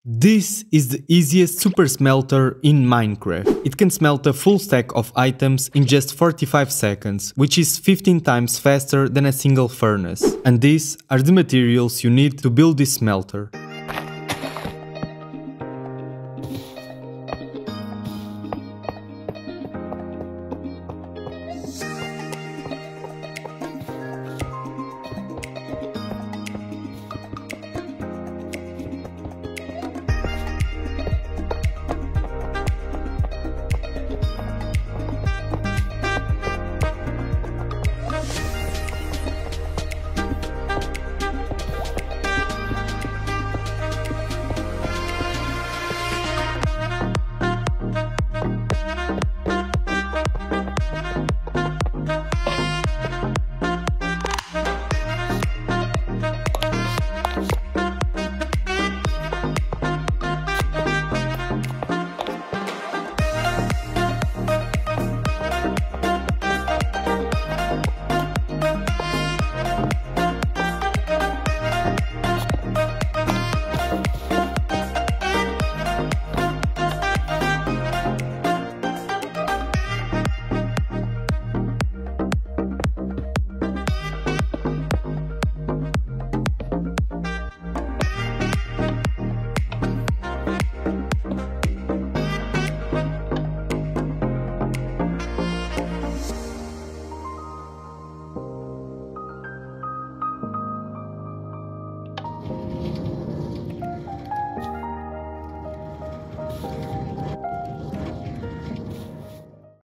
This is the easiest super smelter in Minecraft. It can smelt a full stack of items in just 45 seconds, which is 15 times faster than a single furnace. And these are the materials you need to build this smelter.